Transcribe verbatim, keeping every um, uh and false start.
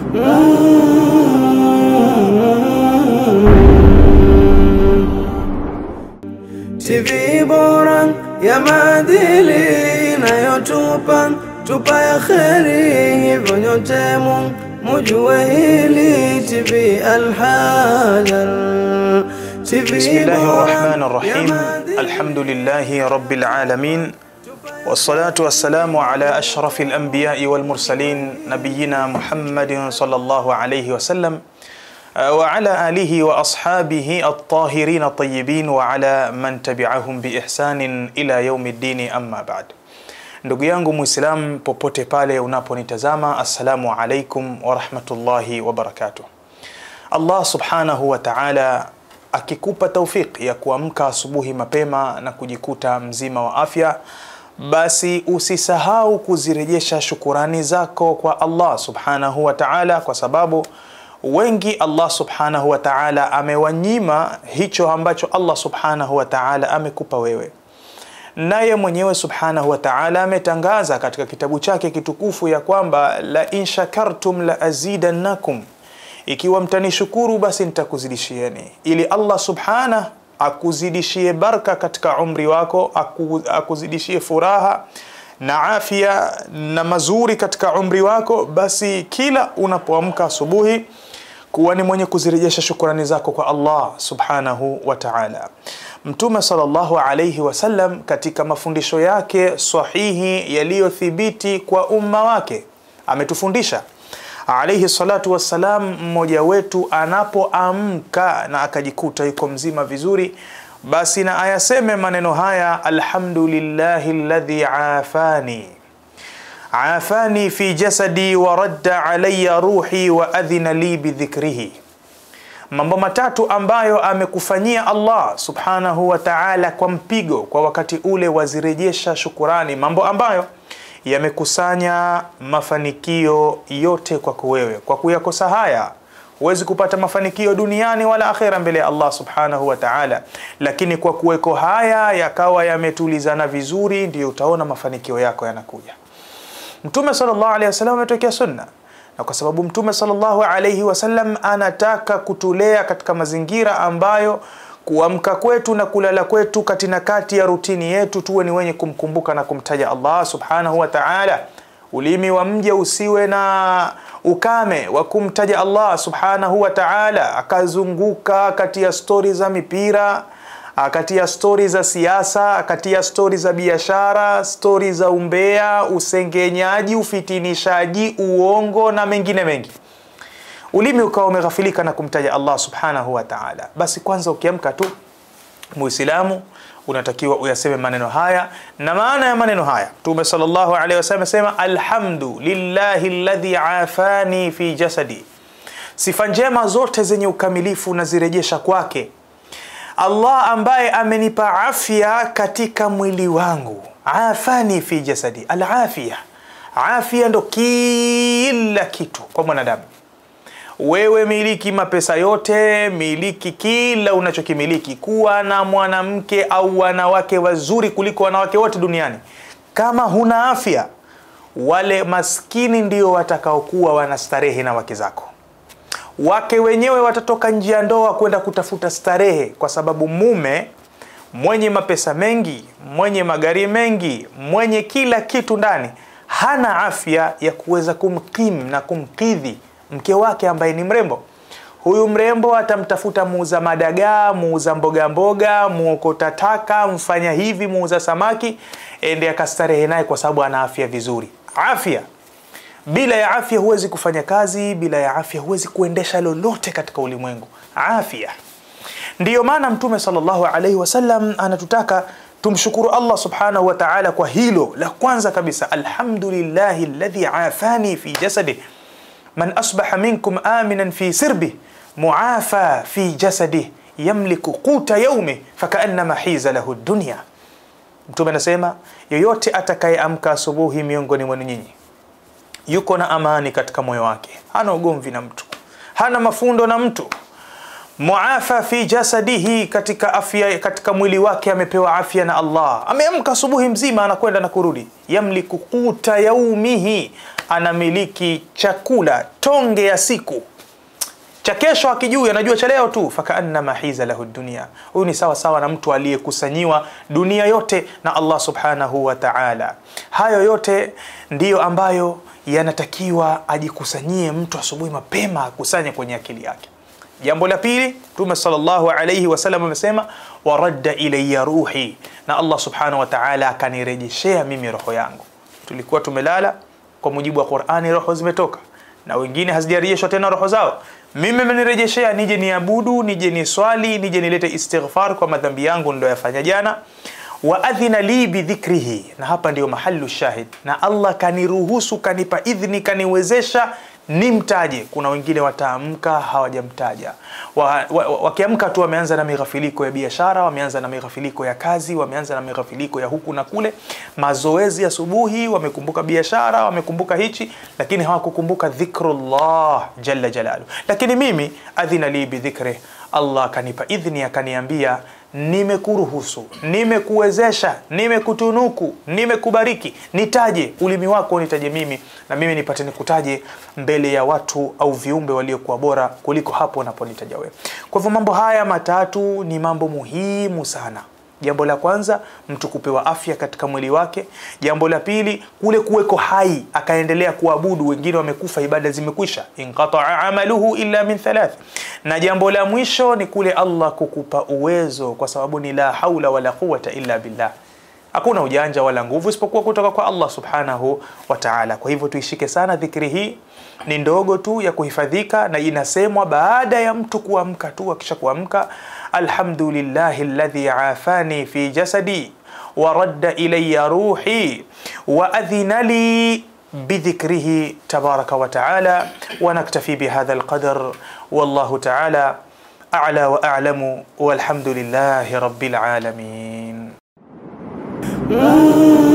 T V bora ya maadili inayotupa tupa ya kheri, hivyo nyote mujue hili. T V Al-Hadar, T V. Bismillahirrahmanirrahim. Alhamdulillahi rabbil alamin. Wassalatu wassalamu ala ashrafil anbiya'i wal mursalin nabiyyina Muhammadin sallallahu alayhi wa sallam wa ala alihi wa ashabihi at-tahirin at-tayyibin wa ala man tabi'ahum bi ihsanin ila yawmiddin, amma ba'd. Ndugu yangu Muislam, popote pale unaponitazama, assalamu alaikum wa rahmatullahi wa barakatuh. Allah subhanahu wa ta'ala akikupa tawfik ya kuamka asubuhi mapema na kujikuta mzima wa afya, basi usisahau kuzirejesha shukurani zako kwa Allah subhanahu wa ta'ala, kwa sababu wengi Allah subhanahu wa ta'ala amewanyima hicho ambacho Allah subhanahu wa ta'ala amekupa wewe. Naye mwenyewe subhanahu wa ta'ala ametangaza katika kitabu chake kitukufu ya kwamba la in shakartum la azidannakum, ikiwa mtanishukuru basi nitakuzidishieni. Ili Allah subhanahu akuzidishie baraka katika umri wako, akuzidishie furaha na afya na mazuri katika umri wako, basi kila unapoamka asubuhi kuwa ni mwenye kuzirejesha shukrani zako kwa Allah subhanahu wa ta'ala. Mtume sallallahu alayhi wasallam katika mafundisho yake sahihi yaliyothibiti kwa umma wake ametufundisha alayhi salatu wassalam, mmoja wetu anapoamka na akajikuta yuko mzima vizuri, basi na ayaseme maneno haya: alhamdulillahi alladhi afani afani fi jasadi wa radda alayya ruhi wa adhina li bidhikrihi. Mambo matatu ambayo amekufanyia Allah subhanahu wa ta'ala kwa mpigo kwa wakati ule, wazirejesha shukurani. Mambo ambayo yamekusanya mafanikio yote kwako wewe. Kwa kuyakosa haya huwezi kupata mafanikio duniani wala akhera mbele ya Allah subhanahu wa ta'ala, lakini kwa kuweko haya yakawa yametulizana vizuri, ndio utaona mafanikio yako yanakuja. Mtume sallallahu alayhi wasallam ametokea sunna, na kwa sababu Mtume sallallahu alayhi wasallam anataka kutulea katika mazingira ambayo kuamka kwetu na kulala kwetu katina kati ya rutini yetu tuwe ni wenye kumkumbuka na kumtaja Allah subhanahu wa ta'ala. Ulimi wa mja usiwe na ukame wa kumtaja Allah subhanahu wa ta'ala, akazunguka kati ya stori za mipira, kati ya stori za siasa, kati ya stori za biashara, stori za umbea, usengenyaji, ufitinishaji, uongo na mengine mengi. Ulimi ukawa umeghafilika na kumtaja Allah subhanahu wa ta'ala. Basi kwanza ukiamka tu Muislamu unatakiwa uyaseme maneno haya, na maana ya maneno haya Mtume sallallahu alaihi wasallam sema alhamdulillahi alladhi afani fi jasadi. Sifa njema zote zenye ukamilifu na zirejesha kwake Allah ambaye amenipa afya katika mwili wangu. Afani fi jasadi, al-afia. Afia ndo kila kitu kwa mwanadamu. Wewe miliki mapesa yote, miliki kila unachokimiliki, kuwa na mwanamke au wanawake wazuri kuliko wanawake wote duniani. Kama huna afya, wale maskini ndio watakaokuwa wanastarehe na wake zako. Wake wenyewe watatoka nje ya ndoa kwenda kutafuta starehe, kwa sababu mume mwenye mapesa mengi, mwenye magari mengi, mwenye kila kitu ndani, hana afya ya kuweza kumkim na kumkidhi mke wake ambaye ni mrembo. Huyu mrembo atamtafuta muuza madagaa, muuza mboga mboga, muokota taka, mfanya hivi, muuza samaki, ende akastarehe naye kwa sababu ana afya vizuri. Afya. Bila ya afya huwezi kufanya kazi, bila ya afya huwezi kuendesha lolote katika ulimwengu. Afya. Ndiyo maana Mtume sallallahu alayhi wasallam anatutaka tumshukuru Allah subhanahu wa ta'ala kwa hilo. La kwanza kabisa, alhamdulillahi alladhi afani fi jasadi. Man asbaha minkum aminan fi sirbi muafa fi jasadi yamliku quta yawmi fakaannama hiza lahu dunya. Mtume anasema yoyote atakayeamka asubuhi miongoni mwenu nyinyi yuko na amani katika moyo wake, hana ugomvi na mtu, hana mafundo na mtu, muafa fi jasadihi, katika afya, katika mwili wake amepewa afya na Allah. Ameamka asubuhi mzima anakwenda na kurudi. Yamliku quta yaumihi, anamiliki chakula tonge ya siku. Cha kesho akijui, anajua cha leo tu. Fakaanna mahiza lahu dunia, huyu ni sawa sawa na mtu aliyekusanyiwa dunia yote na Allah subhanahu wa ta'ala. Hayo yote ndiyo ambayo yanatakiwa ajikusanyie mtu asubuhi mapema, akusanye kwenye akili yake. Jambo la pili, Mtume sallallahu alayhi wasallam amesema waradda ilayya ruhi, na Allah subhanahu wa ta'ala akanirejeshea mimi roho yangu. Tulikuwa tumelala, kwa mujibu wa Qur'ani roho zimetoka, na wengine hazijarejeshwa tena roho zao. Mimi amenirejeshea nije niabudu, nije ni swali, nije nilete istighfar kwa madhambi yangu ndio yafanya jana. Wa adhina li bi dhikrihi, na hapa ndio mahallu shahid, na Allah kaniruhusu, kanipa idhni, kaniwezesha nimtaje. Kuna wengine wataamka hawajamtaja, wakiamka wa, wa, tu wameanza na mighafiliko ya biashara, wameanza na mighafiliko ya kazi, wameanza na mighafiliko ya huku na kule. Mazoezi ya subuhi, wamekumbuka biashara, wamekumbuka hichi, lakini hawakukumbuka dhikrullah jalla jalalu. Lakini mimi adhina li bi dhikri, Allah kanipa idhni, akaniambia nimekuruhusu, nimekuwezesha, nimekutunuku, nimekubariki, nitaje. Ulimi wako nitaje mimi, na mimi nipate nikutaje mbele ya watu au viumbe waliokuwa bora kuliko hapo unaponitaja wewe. Kwa hivyo mambo haya matatu ni mambo muhimu sana. Jambo la kwanza, mtu kupewa afya katika mwili wake. Jambo la pili, kule kuweko hai akaendelea kuabudu, wengine wamekufa, ibada zimekwisha, inqata'a amaluhu illa min thalath. Na jambo la mwisho ni kule Allah kukupa uwezo, kwa sababu ni la haula wala quwwata illa billah. Hakuna ujanja wala nguvu isipokuwa kutoka kwa Allah subhanahu wa ta'ala. Kwa hivyo tuishike sana dhikri hii, ni ndogo tu ya kuhifadhika, na inasemwa baada ya mtu kuamka tu. Akisha kuamka, alhamdulillahi alladhi afani fi jasadi wa radda ilayya ruhi wa adhina li بذكره تبارك وتعالى. ونكتفي بهذا القدر، والله تعالى أعلى وأعلم، والحمد لله رب العالمين.